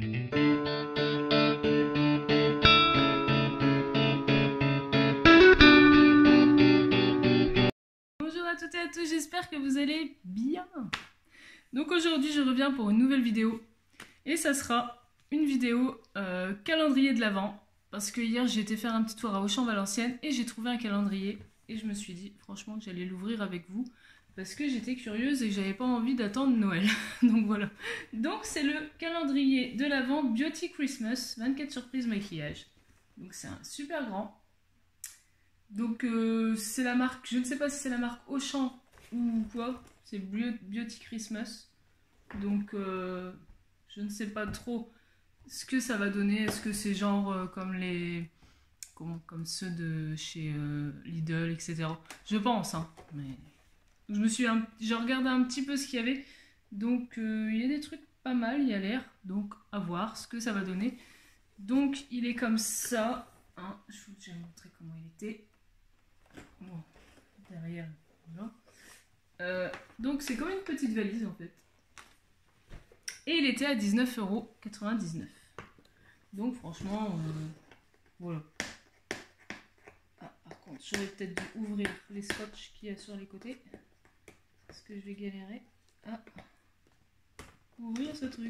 Bonjour à toutes et à tous, j'espère que vous allez bien. Donc aujourd'hui je reviens pour une nouvelle vidéo et ça sera une vidéo calendrier de l'Avent parce que hier j'ai été faire un petit tour à Auchan-Valenciennes et j'ai trouvé un calendrier et je me suis dit franchement que j'allais l'ouvrir avec vous parce que j'étais curieuse et que j'avais pas envie d'attendre Noël. Donc voilà. Donc c'est le calendrier de l'Avent Beauty Christmas 24 surprises maquillage. Donc c'est un super grand. Donc c'est la marque, je ne sais pas si c'est la marque Auchan ou quoi, c'est Beauty Christmas. Donc je ne sais pas trop ce que ça va donner. Est-ce que c'est genre comme les... comme ceux de chez Lidl, etc. Je pense, hein, mais... J'ai regardé un petit peu ce qu'il y avait. Donc il y a des trucs pas mal, il y a l'air. Donc à voir ce que ça va donner. Donc il est comme ça. Hein, je vous ai montré comment il était. Bon, derrière, voilà. Donc c'est comme une petite valise en fait. Et il était à 19,99 €. Donc franchement, voilà. Ah, par contre, j'aurais peut-être dû ouvrir les scotch qu'il y a sur les côtés. Parce que je vais galérer à ouvrir ce truc.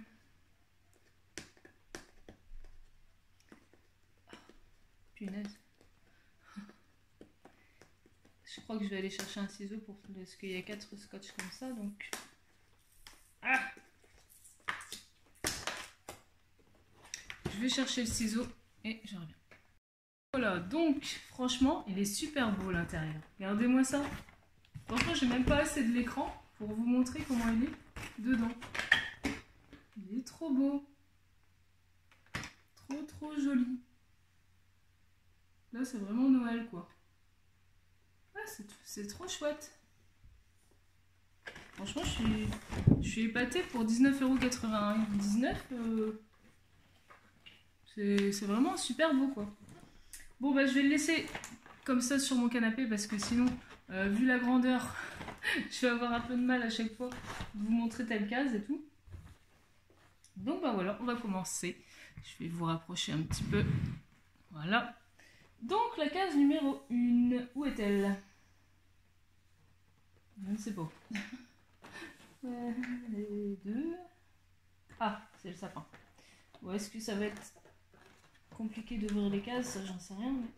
Ah, punaise. Je crois que je vais aller chercher un ciseau parce qu'il y a 4 scotch comme ça, donc... Ah! Je vais chercher le ciseau et je reviens. Voilà, donc franchement, il est super beau l'intérieur. Regardez-moi ça. Franchement, j'ai même pas assez de l'écran pour vous montrer comment il est dedans. Il est trop beau. Trop joli. Là, c'est vraiment Noël, quoi. Ah, c'est trop chouette. Franchement, je suis épatée pour 19,99 €. C'est vraiment super beau, quoi. Bon, bah, je vais le laisser comme ça sur mon canapé parce que sinon, vu la grandeur, je vais avoir un peu de mal à chaque fois de vous montrer telle case et tout. Donc, bah voilà, on va commencer. Je vais vous rapprocher un petit peu. Voilà. Donc, la case numéro 1, où est-elle? Je ne sais pas. Les deux. Ah, c'est le sapin. Bon, est-ce que ça va être compliqué d'ouvrir les cases? Ça, j'en sais rien, mais...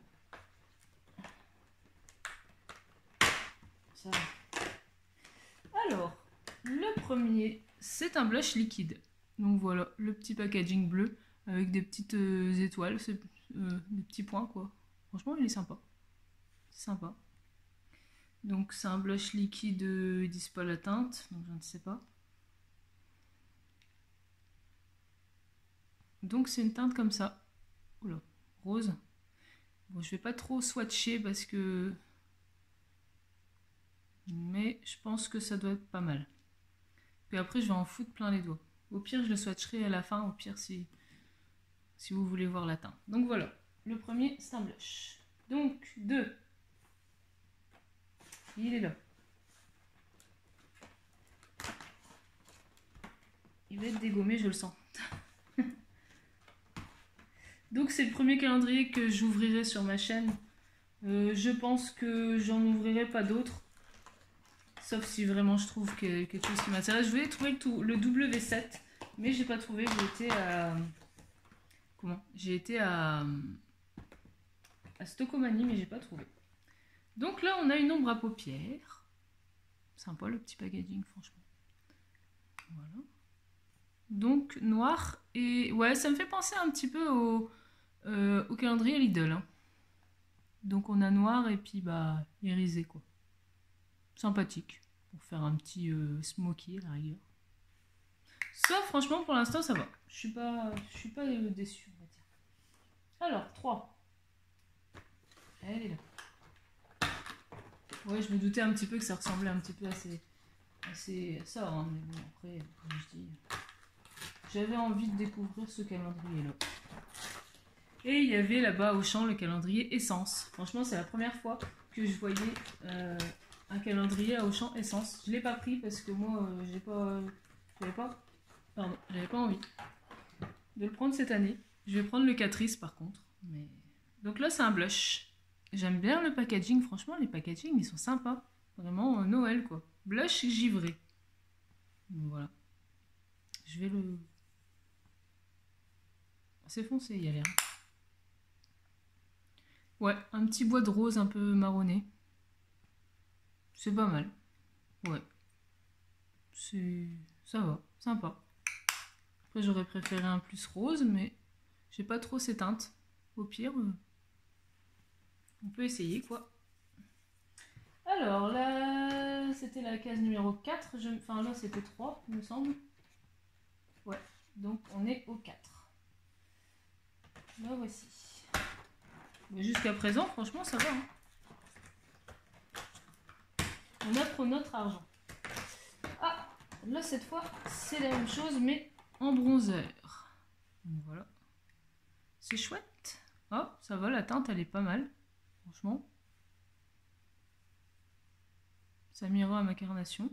Ça va. Alors, le premier, c'est un blush liquide. Donc voilà, le petit packaging bleu avec des petites étoiles, des petits points, quoi. Franchement, il est sympa. C'est sympa. Donc c'est un blush liquide, ils disent pas la teinte, donc je ne sais pas. Donc c'est une teinte comme ça. Oula, rose. Bon, je vais pas trop swatcher parce que... Mais je pense que ça doit être pas mal. Puis après, je vais en foutre plein les doigts. Au pire, je le swatcherai à la fin, au pire si vous voulez voir la teinte. Donc voilà, le premier, c'est un blush. Donc, 2. Il est là. Il va être dégommé, je le sens. Donc c'est le premier calendrier que j'ouvrirai sur ma chaîne. Je pense que j'en ouvrirai pas d'autres. Sauf si vraiment je trouve quelque chose qui m'intéresse. Je voulais trouver le W7, mais j'ai pas trouvé. J'ai été à... Comment? J'ai été à Stockomanie, mais j'ai pas trouvé. Donc là, on a une ombre à paupières. Sympa le petit packaging, franchement. Voilà. Donc noir et... Ouais, ça me fait penser un petit peu au calendrier Lidl. Hein. Donc on a noir et puis bah irisé, quoi. Sympathique. Pour faire un petit smoky à la rigueur. Ça, franchement, pour l'instant, ça va. Je suis pas déçue, on va dire. Alors, 3. Elle est là. Ouais, je me doutais un petit peu que ça ressemblait un petit peu à ça, hein, mais bon, après, comme je dis, j'avais envie de découvrir ce calendrier-là. Et il y avait là-bas au champ le calendrier Essence. Franchement, c'est la première fois que je voyais un calendrier à Auchan Essence. Je ne l'ai pas pris parce que moi, j'avais pas envie. de le prendre cette année. Je vais prendre le Catrice par contre. Mais... Donc là, c'est un blush. J'aime bien le packaging. Franchement, les packaging, ils sont sympas. Vraiment Noël, quoi. Blush givré. Donc, voilà. Je vais le... C'est foncé, il y a l'air. Ouais, un petit bois de rose un peu marronné. C'est pas mal. Ouais. Ça va, sympa. Après, j'aurais préféré un plus rose, mais j'ai pas trop ces teintes. Au pire, on peut essayer, quoi. Alors, là, c'était la case numéro 4. Enfin, là, c'était 3, il me semble. Ouais, donc on est au 4. Là, voici. Mais jusqu'à présent, franchement, ça va. Hein. On a pour notre argent. Ah, là, cette fois, c'est la même chose, mais en bronzer. Donc, voilà. C'est chouette. Oh, ça va, la teinte, elle est pas mal. Franchement. Ça m'ira à ma carnation.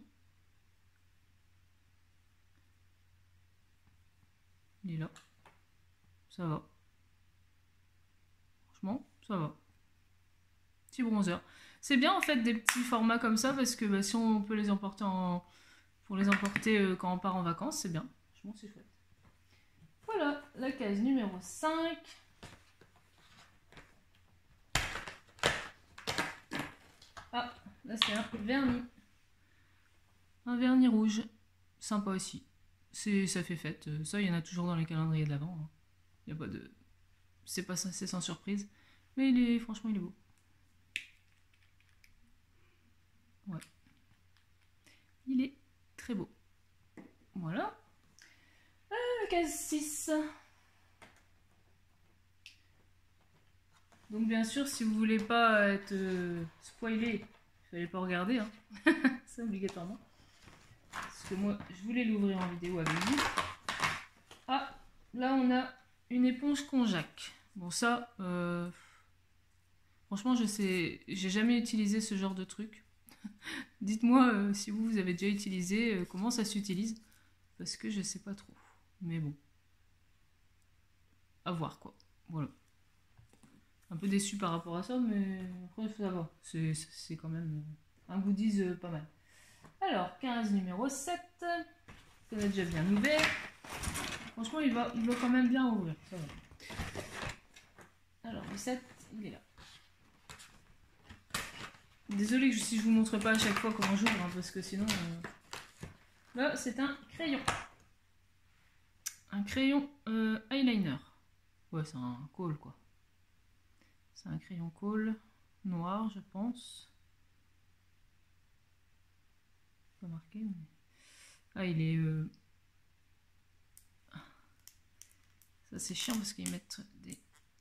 Il est là. Ça va. Franchement, ça va. Petit bronzer. C'est bien en fait des petits formats comme ça parce que bah, si on peut les emporter pour les emporter quand on part en vacances, c'est bien. Franchement, c'est chouette. Voilà, la case numéro 5. Ah, là c'est un vernis. Un vernis rouge. Sympa aussi. Ça fait fête. Ça, il y en a toujours dans les calendriers de l'Avent. Hein. Il n'y a pas de... C'est sans surprise. Mais franchement, il est beau. Ouais. Il est très beau. Voilà. La case 6. Donc bien sûr, si vous voulez pas être spoilé, il fallait pas regarder. Hein. C'est obligatoirement. Parce que moi, je voulais l'ouvrir en vidéo avec vous. Ah, là on a une éponge Konjac. Bon ça, franchement je sais, j'ai jamais utilisé ce genre de truc. Dites-moi si vous avez déjà utilisé, comment ça s'utilise. Parce que je sais pas trop. Mais bon. À voir quoi. Voilà. Un peu déçu par rapport à ça, mais après ça va. C'est quand même un goodies pas mal. Alors, 15 numéro 7. On a déjà bien ouvert. Franchement, il va quand même bien ouvrir. Ça va. Alors, le 7, il est là. Désolée si je vous montre pas à chaque fois comment j'ouvre, hein, parce que sinon... Là, c'est un crayon. Un crayon eyeliner. Ouais, c'est un kohl, quoi. C'est un crayon kohl noir, je pense. Pas marqué, mais... Ah, il est... Ça, c'est chiant parce qu'ils mettent des...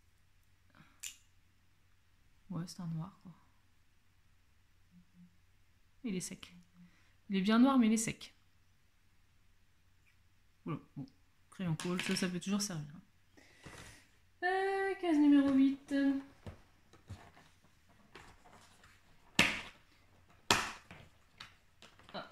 Ouais, c'est un noir, quoi. Il est sec. Il est bien noir, mais il est sec. Voilà, bon. Crayon kohl, ça peut toujours servir. Case numéro 8. Ah.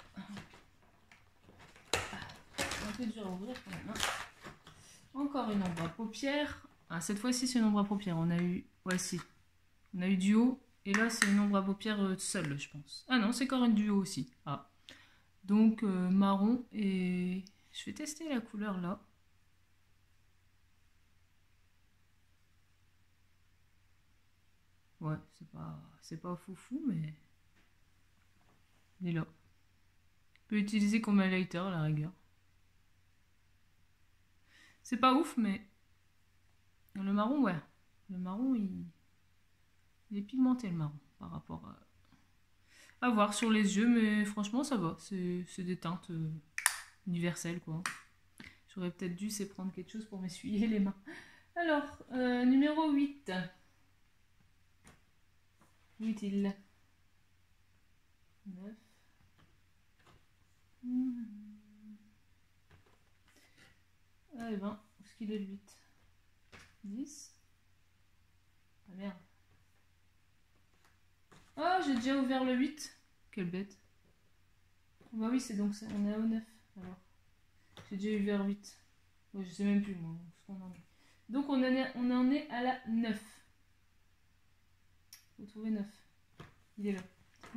Un peu dur à ouvrir quand même. Hein. Encore une ombre à paupières. Ah, cette fois-ci, c'est une ombre à paupières. On a eu... Ouais, si. On a eu duo. Et là, c'est une ombre à paupières seule, je pense. Ah non, c'est encore une duo aussi. Ah. Donc, marron. Et je vais tester la couleur là. Ouais, c'est pas foufou, mais il est là. On peut utiliser comme highlighter à la rigueur. C'est pas ouf, mais le marron, ouais. Le marron, il est pigmenté, le marron, par rapport à voir sur les yeux, mais franchement, ça va. C'est des teintes universelles, quoi. J'aurais peut-être dû prendre quelque chose pour m'essuyer les mains. Alors, numéro 8. Où est-il? 9. Ah, et ben, où est-ce qu'il est le 8? 10. Ah merde. Ah, j'ai déjà ouvert le 8. Quelle bête. Bah oui, c'est donc ça. On est au 9. Alors, j'ai déjà ouvert 8. Bon, je sais même plus moi ce qu'on en est. Donc on en est à la 9. Faut trouver 9. Il est là.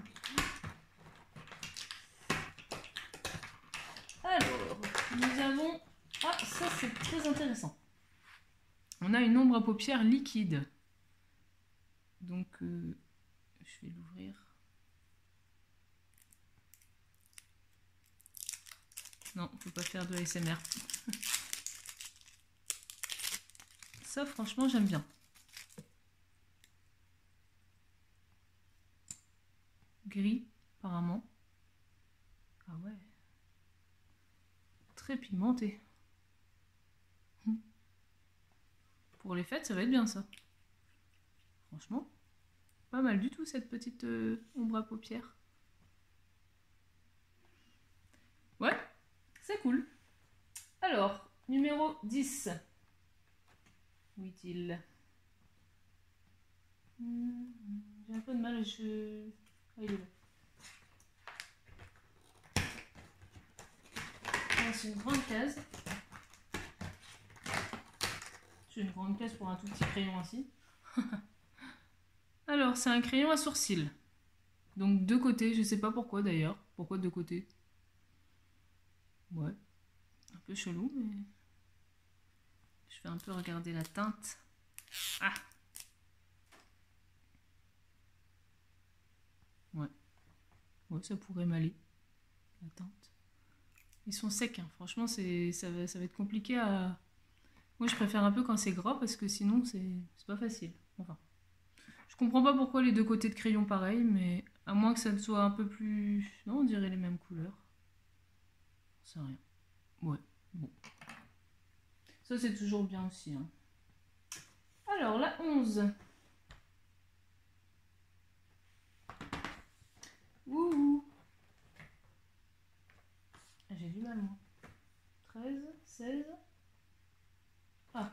Alors, nous avons... Ah, ça c'est très intéressant. On a une ombre à paupières liquide. Donc, je vais l'ouvrir. Non, faut pas faire de ASMR. Ça, franchement, j'aime bien. Gris, apparemment. Ah ouais. Très pigmenté. Pour les fêtes, ça va être bien, ça. Franchement, pas mal du tout, cette petite ombre à paupières. Ouais, c'est cool. Alors, numéro 10. Où est-il? J'ai un peu de mal, Ah, il est là. C'est une grande case. C'est une grande case pour un tout petit crayon ainsi. Alors, c'est un crayon à sourcils. Donc, deux côtés, je sais pas pourquoi d'ailleurs. Pourquoi deux côtés? Ouais, un peu chelou, mais... Je vais un peu regarder la teinte. Ah! Ouais. Ouais, ça pourrait m'aller. La teinte. Ils sont secs, hein. Franchement, ça va être compliqué à... Moi, je préfère un peu quand c'est gras parce que sinon, c'est pas facile. Enfin, je comprends pas pourquoi les deux côtés de crayon pareil, mais à moins que ça ne soit un peu plus... Non, on dirait les mêmes couleurs. C'est rien. Ouais, bon. Ça, c'est toujours bien aussi. Hein. Alors, la 11. Ouh. J'ai du mal, moi. 13, 16... Ah.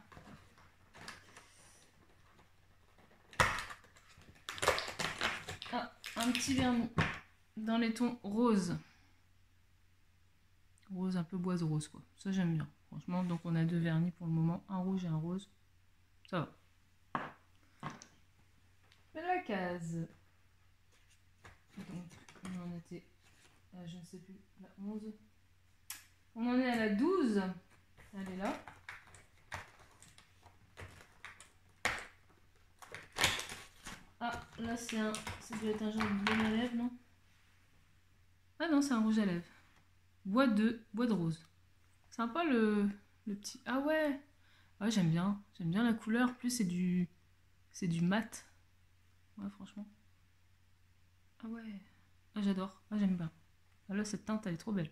Ah, un petit vernis dans les tons roses. Rose, un peu boise rose, quoi. Ça, j'aime bien, franchement. Donc, on a deux vernis pour le moment. Un rouge et un rose. Ça va. La case. Donc, on en était à, je ne sais plus, la 11. On en est à la 12. Elle est là. Ah, là, ça doit être un genre de bleu à lèvres, non? Ah non, c'est un rouge à lèvres. Bois de rose. Sympa le petit... Ah ouais. Ah, j'aime bien. J'aime bien la couleur. Plus, c'est du mat. Ouais, franchement. Ah ouais. Ah, j'adore. Ah, j'aime bien. Ah, là, cette teinte, elle est trop belle.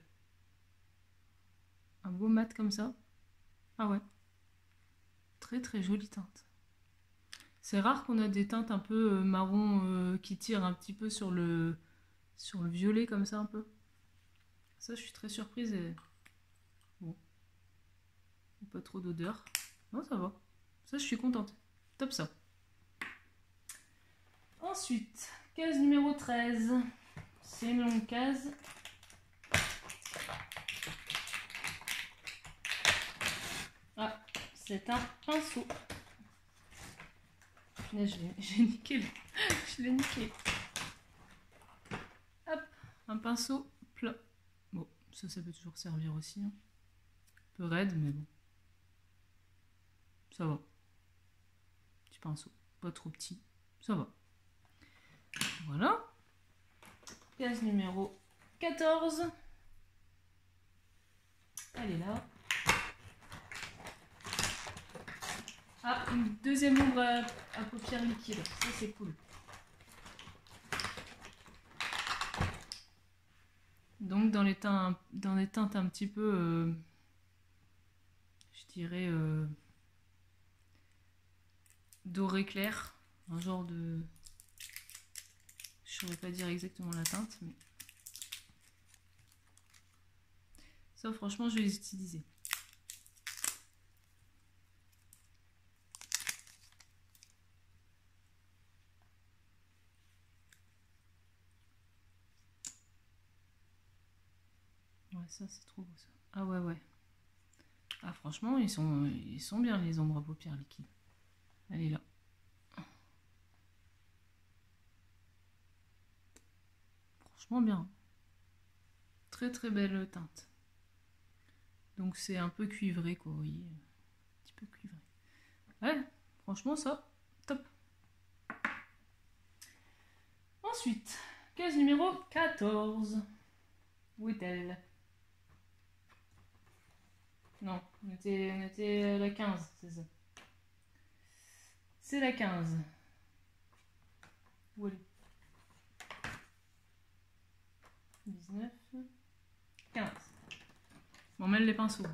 Un beau mat comme ça. Ah ouais. Très, très jolie teinte. C'est rare qu'on a des teintes un peu marron qui tirent un petit peu sur le violet comme ça un peu. Ça, je suis très surprise. Et... Bon. Pas trop d'odeur. Non, ça va. Ça, je suis contente. Top ça. Ensuite, case numéro 13. C'est une longue case. Ah, c'est un pinceau. J'ai niqué. Je l'ai niqué. Hop, un pinceau plat. Bon, ça peut toujours servir aussi. Hein. Un peu raide, mais bon. Ça va. Petit pinceau. Pas trop petit. Ça va. Voilà. Case numéro 14. Elle est là. Ah, une deuxième ombre à paupières liquide. Ça, c'est cool. Donc, dans les teintes un petit peu, je dirais, doré clair. Un genre de... Je ne saurais pas dire exactement la teinte, mais... Ça, franchement, je vais les utiliser. Ouais, ça, c'est trop beau, ça. Ah ouais, ouais. Ah, franchement, ils sont bien les ombres à paupières liquides. Elle est là. Franchement bien. Très très belle teinte. Donc c'est un peu cuivré quoi, vous voyez. Un petit peu cuivré. Ouais, franchement ça, top. Ensuite, case numéro 14. Où est-elle? Non, on était à la 15, c'est ça. C'est la 15. Où elle est? 19, 15. Bon, mêle les pinceaux.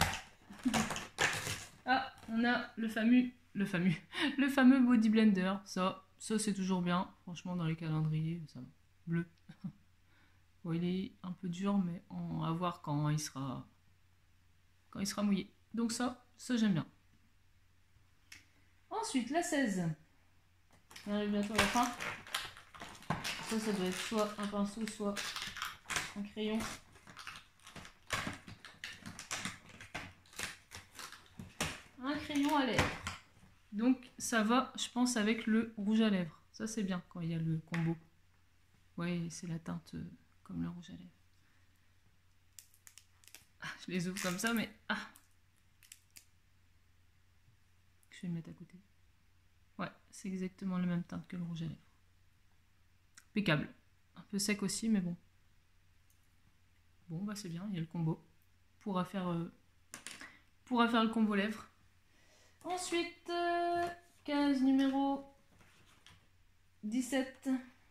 Ah, on a le fameux Body Blender. Ça c'est toujours bien. Franchement, dans les calendriers, ça va. Bleu. Bon, il est un peu dur, mais on va voir quand il sera mouillé. Donc ça j'aime bien. Ensuite, la 16. On arrive bientôt à la fin. Ça doit être soit un pinceau, soit un crayon. Un crayon à lèvres. Donc ça va, je pense, avec le rouge à lèvres. Ça c'est bien quand il y a le combo. Ouais, c'est la teinte comme le rouge à lèvres. Ah, je les ouvre comme ça, mais je vais le mettre à côté. Ouais, c'est exactement la même teinte que le rouge à lèvres. Impeccable. Un peu sec aussi, mais bon. Bon, bah c'est bien, il y a le combo. Pourra faire le combo lèvres. Ensuite, case numéro 17.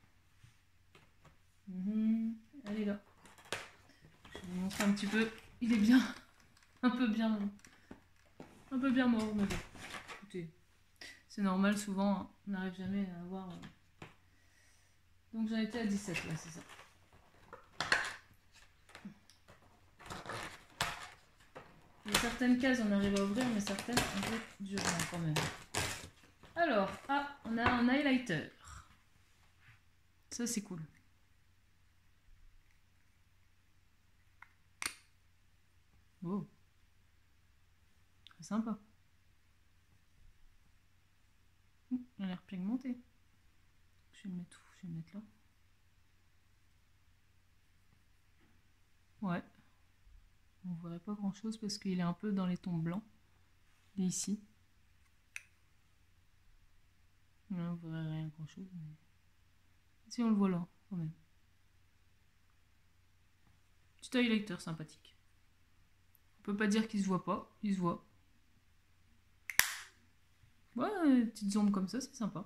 Elle est là. Je vais vous montrer un petit peu. Il est bien. Un peu bien mort, mais bon. Écoutez, c'est normal, souvent, hein, on n'arrive jamais à avoir... Donc j'en étais à 17, là, c'est ça. Il y a certaines cases, on arrive à ouvrir, mais certaines, un peu dur quand même. Alors, on a un highlighter. Ça, c'est cool. Oh. Très sympa. Il a l'air pigmenté. Je vais le mettre où? Je vais le mettre là. Ouais. On ne verrait pas grand chose parce qu'il est un peu dans les tons blancs. Il est ici. Là, on ne verrait rien grand chose. Mais... si on le voit là, quand même. Petit highlighter sympathique. On peut pas dire qu'il se voit pas. Il se voit. Ouais, petites ombres comme ça, c'est sympa.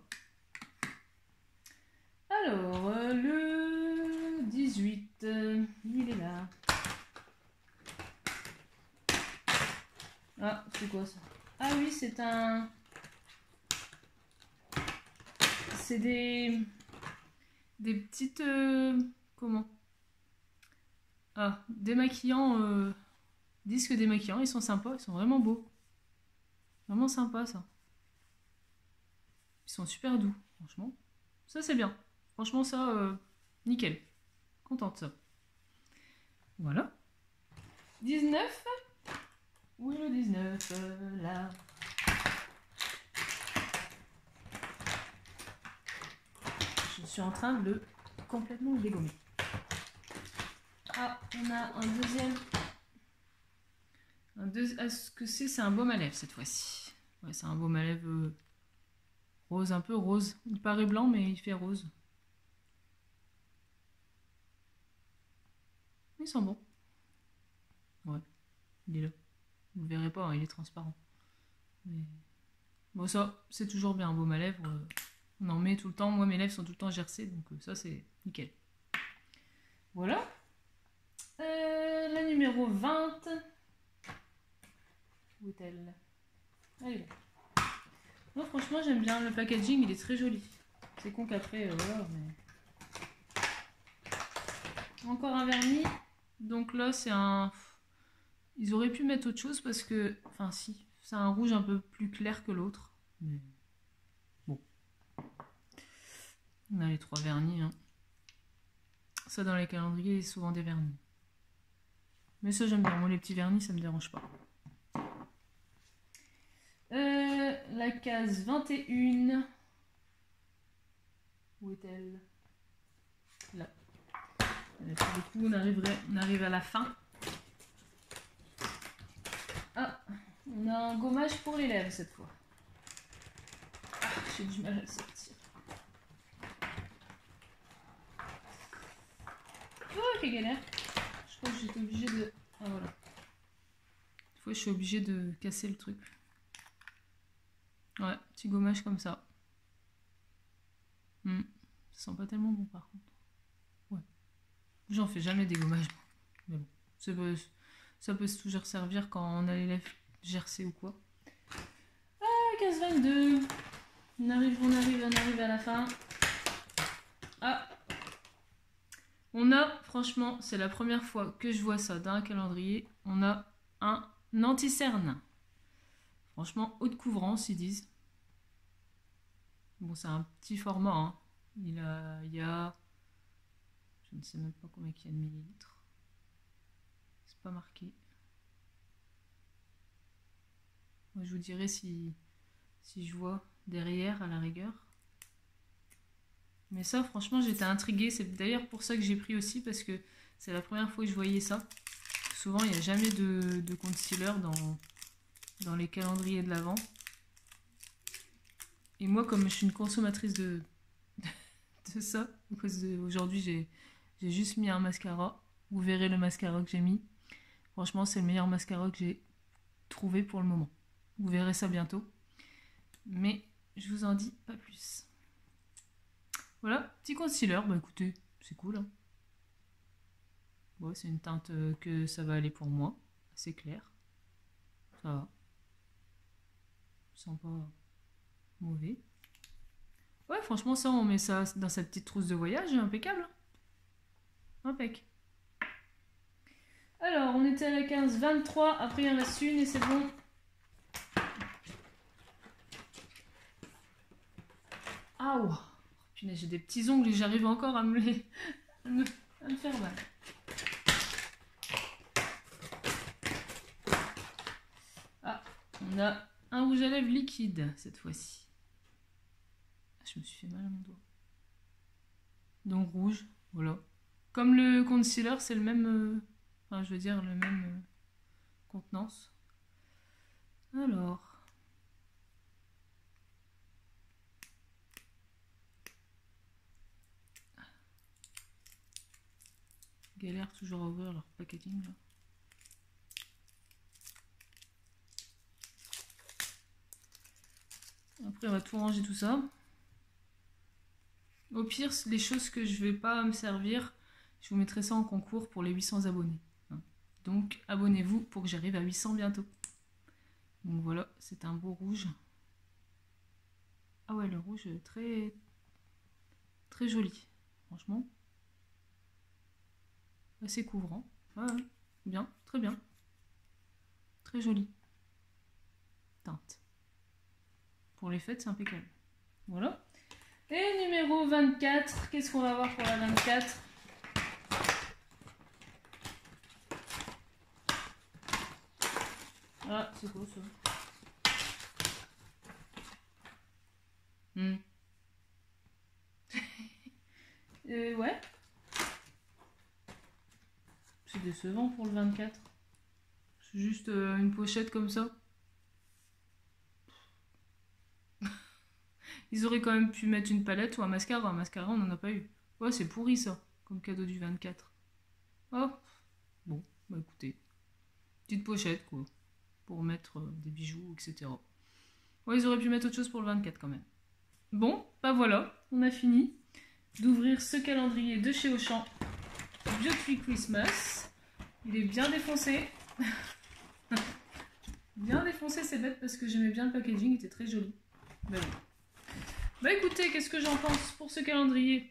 Alors, le 18, il est là. Ah, c'est quoi ça? Ah oui, c'est un... c'est des petites... comment? Ah, démaquillants... disques démaquillants, ils sont sympas, ils sont vraiment beaux. Vraiment sympa ça. Ils sont super doux, franchement. Ça c'est bien. Franchement ça, nickel. Contente ça. Voilà. 19. Où est le 19? Là. Je suis en train de complètement le dégommer. Ah, on a un deuxième. Est-ce que c'est un baume à lèvres cette fois-ci? Ouais, c'est un baume à lèvres rose, un peu rose. Il paraît blanc, mais il fait rose. Il sent bon. Ouais, il est là. Vous ne verrez pas, hein, il est transparent. Mais... bon, ça, c'est toujours bien un baume à lèvres. On en met tout le temps. Moi, mes lèvres sont tout le temps gercées, donc ça, c'est nickel. Voilà. La numéro 20. Où est-elle? Elle est là. Non, franchement, j'aime bien. Le packaging, il est très joli. C'est con qu'après, voilà, mais... encore un vernis. Donc là, c'est un... ils auraient pu mettre autre chose parce que... enfin, si. C'est un rouge un peu plus clair que l'autre. Mais... bon. On a les 3 vernis. Hein. Ça, dans les calendriers, souvent des vernis. Mais ça, j'aime bien. Moi, les petits vernis, ça me dérange pas. la case 21. Où est-elle? Là. Du coup, on arrive à la fin. Ah, on a un gommage pour les lèvres cette fois. Ah, j'ai du mal à le sortir. Oh, quelle galère. Je crois que j'étais obligée de... Ah, voilà. Des fois, je suis obligée de casser le truc. Ouais, petit gommage comme ça. Ça sent pas tellement bon par contre. Ouais. J'en fais jamais des gommages. Mais bon, ça peut toujours servir quand on a les lèvres gercées ou quoi. Ah, case 22. On arrive à la fin. Ah. On a, franchement, c'est la première fois que je vois ça dans un calendrier. On a un anti-cerne. Franchement, haute couvrance, ils disent. Bon, c'est un petit format, hein. Il y a... Je ne sais même pas combien il y a de millilitres. C'est pas marqué. Moi, je vous dirai si je vois derrière, à la rigueur. Mais ça, franchement, j'étais intriguée. C'est d'ailleurs pour ça que j'ai pris aussi, parce que c'est la première fois que je voyais ça. Souvent, il n'y a jamais de concealer dans les calendriers de l'Avent. Et moi, comme je suis une consommatrice de ça, aujourd'hui, j'ai juste mis un mascara. Vous verrez le mascara que j'ai mis. Franchement, c'est le meilleur mascara que j'ai trouvé pour le moment. Vous verrez ça bientôt. Mais je vous en dis pas plus. Voilà, petit concealer. Bah écoutez, c'est cool. Hein. Bon, c'est une teinte que ça va aller pour moi. C'est clair. Ça va. Je sens pas mauvais. Ouais, franchement, ça, on met ça dans sa petite trousse de voyage. Impeccable. Impec. Alors, on était à la 15, 23. Après, il en reste une et c'est bon. Ah, oh, punaise, j'ai des petits ongles et j'arrive encore à me faire mal. Ah, on a un rouge à lèvres liquide cette fois-ci. Je me suis fait mal à mon doigt. Donc rouge, voilà. Comme le concealer, c'est le même... enfin, je veux dire, le même contenance. Alors... Galère toujours à ouvrir leur packaging, là. Après, on va tout ranger tout ça. Au pire, les choses que je vais pas me servir, je vous mettrai ça en concours pour les 800 abonnés. Donc, abonnez-vous pour que j'arrive à 800 bientôt. Donc voilà, c'est un beau rouge. Ah ouais, le rouge très très joli, franchement. Assez couvrant. Ouais, bien, très bien. Très joli. Teinte. Pour les fêtes, c'est impeccable. Voilà. Et numéro 24, qu'est-ce qu'on va voir pour la 24? Ah, c'est quoi ça? Ouais. C'est décevant pour le 24. C'est juste une pochette comme ça. Ils auraient quand même pu mettre une palette ou un mascara. Un mascara, on n'en a pas eu. Ouais, c'est pourri ça, comme cadeau du 24. Oh, bon, bah écoutez. Petite pochette, quoi. Pour mettre des bijoux, etc. Ouais, ils auraient pu mettre autre chose pour le 24 quand même. Bon, bah voilà, on a fini d'ouvrir ce calendrier de chez Auchan. Beauty Christmas. Il est bien défoncé. Bien défoncé, c'est bête parce que j'aimais bien le packaging, il était très joli. Bah, oui. Bah écoutez, qu'est-ce que j'en pense pour ce calendrier?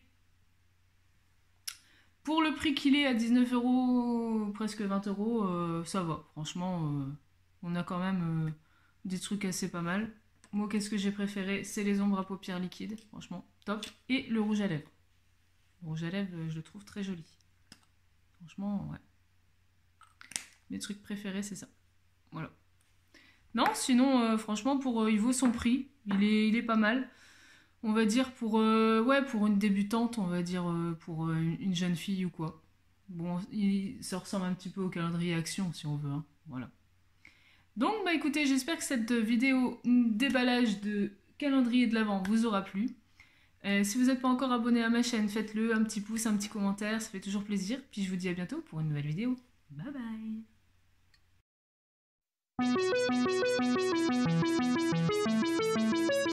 Pour le prix qu'il est à 19 €, presque 20 €, ça va. Franchement, on a quand même des trucs assez pas mal. Moi, qu'est-ce que j'ai préféré? C'est les ombres à paupières liquides. Franchement, top. Et le rouge à lèvres. Le rouge à lèvres, je le trouve très joli. Franchement, ouais. Mes trucs préférés, c'est ça. Voilà. Non, sinon, franchement, il vaut son prix. Il est pas mal. On va dire ouais, pour une débutante, on va dire pour une jeune fille ou quoi. Bon, ça ressemble un petit peu au calendrier Action, si on veut, hein. Voilà. Donc, bah écoutez, j'espère que cette vidéo déballage de calendrier de l'Avent vous aura plu. Si vous n'êtes pas encore abonné à ma chaîne, faites-le, un petit pouce, un petit commentaire, ça fait toujours plaisir. Puis je vous dis à bientôt pour une nouvelle vidéo. Bye bye.